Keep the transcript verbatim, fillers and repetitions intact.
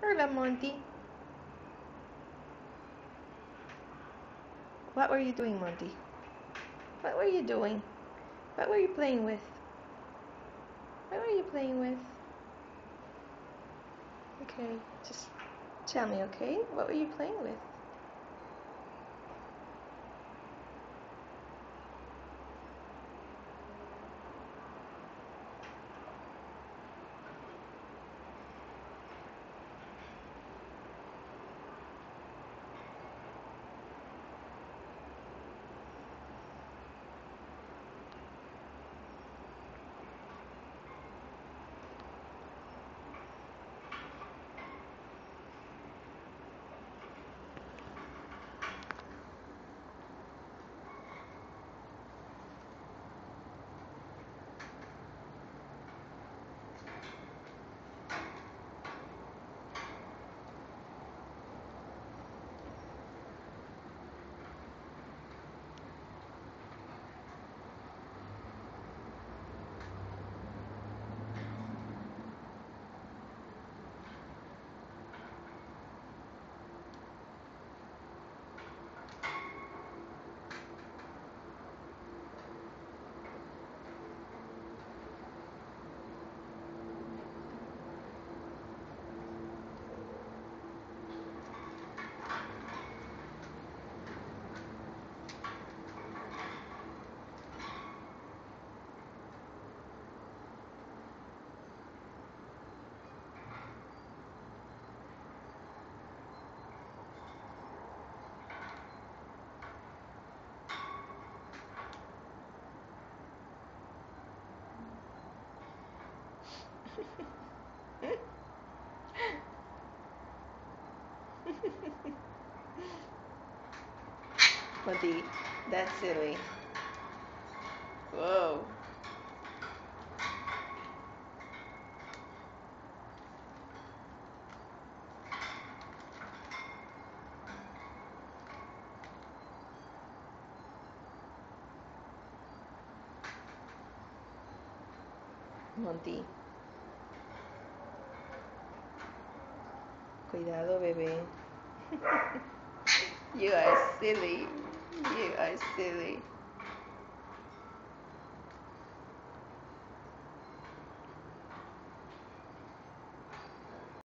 Hola, Monty. What were you doing, Monty? What were you doing? What were you playing with? What were you playing with? Okay, just tell me, okay? What were you playing with? Monty, that's silly. Whoa. Monty. Cuidado, bebé. You are silly. You are silly.